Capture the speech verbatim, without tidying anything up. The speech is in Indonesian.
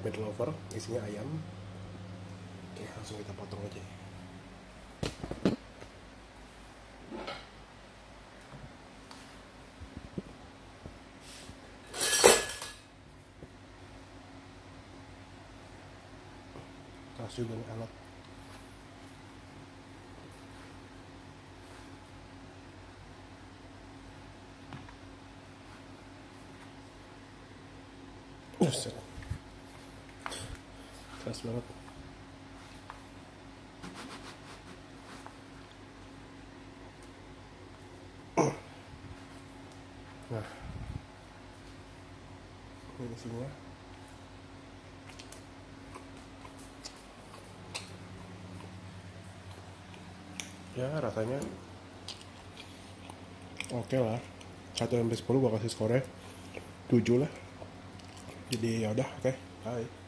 meat lover, isinya ayam. Oke, langsung kita potong aja. Tas juga nih alat. Buset. Keras banget. Nah, ini isinya. Ya rasanya oke okay lah. Satu sampai sepuluh gua kasih skornya tujuh lah. Jadi ya udah, oke, okay. Bye.